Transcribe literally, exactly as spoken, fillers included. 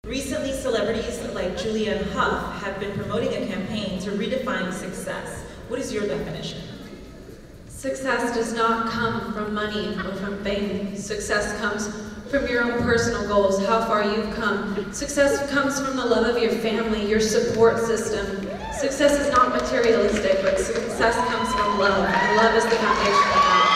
Recently, celebrities like Julianne Hough have been promoting a campaign to redefine success. What is your definition? Success does not come from money or from fame. Success comes from your own personal goals, how far you've come. Success comes from the love of your family, your support system. Success is not materialistic, but success comes from love, and love is the foundation of that.